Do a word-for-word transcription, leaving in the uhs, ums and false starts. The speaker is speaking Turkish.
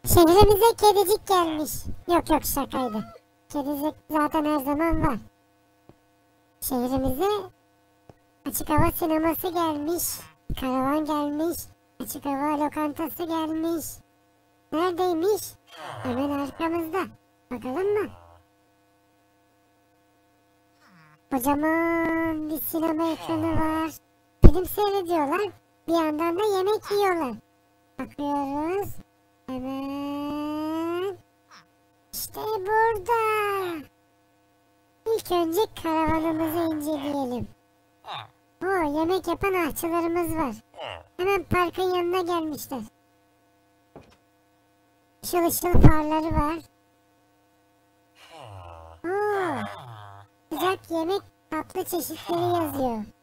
Şehrimize kedicik gelmiş. Yok yok, şakaydı. Kedicik zaten her zaman var. Şehrimize açık hava sineması gelmiş. Karavan gelmiş. Açık hava lokantası gelmiş. Neredeymiş? Hemen arkamızda. Bakalım mı? Kocaman bir sinema ekranı var. Film seyrediyorlar. Bir yandan da yemek yiyorlar. Bakıyoruz. Hemen. İşte burada. İlk önce karavanımızı inceleyelim. Oo, yemek yapan aşçılarımız var. Hemen parkın yanına gelmişler. Işıl ışıl farları var. Oo, sıcak yemek tatlı çeşitleri yazıyor.